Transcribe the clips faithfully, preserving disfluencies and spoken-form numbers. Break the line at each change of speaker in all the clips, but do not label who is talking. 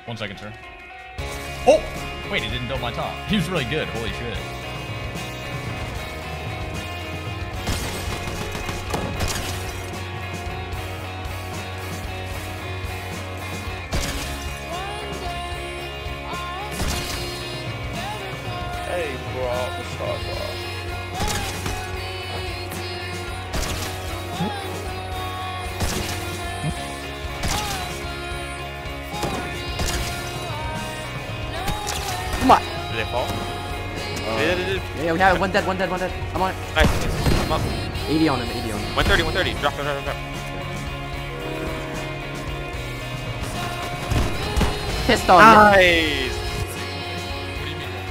One second, sir. Oh! Wait, he didn't build my top. He was really good. Holy shit.
Hey, bro. What's up, bro?
Come on.
Did they fall?
Uh,
They did, they did.
yeah, we have one dead, one dead, one dead. I'm on it.
Nice. I'm up.
eighty on him, eighty on him.
one thirty, one thirty. Drop, drop, drop, drop.
Pistol.
Nice.
What do you mean?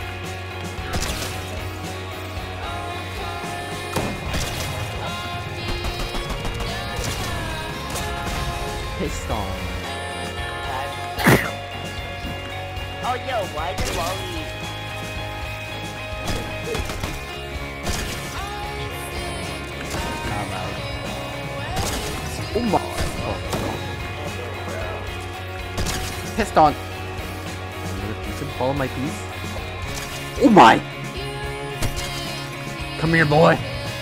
Pistol.
Oh, yo, why did Wally?
Oh my. Piston. You should follow my piece. Oh my. Come here, boy.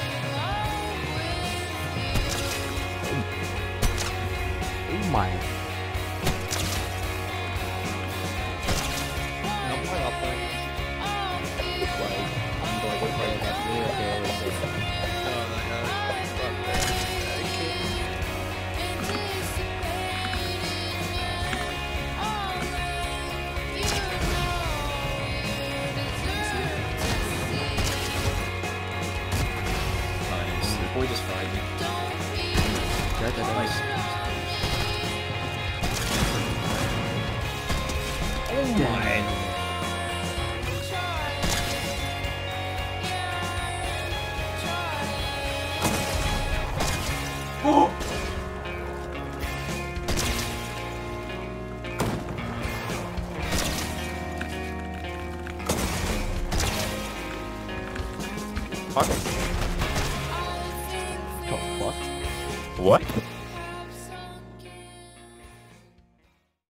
Oh my.
Nice. The boy just fried me.
Dead, dead, dead.
Nice.
Oh my.
Fuck.
Oh, fuck.
What?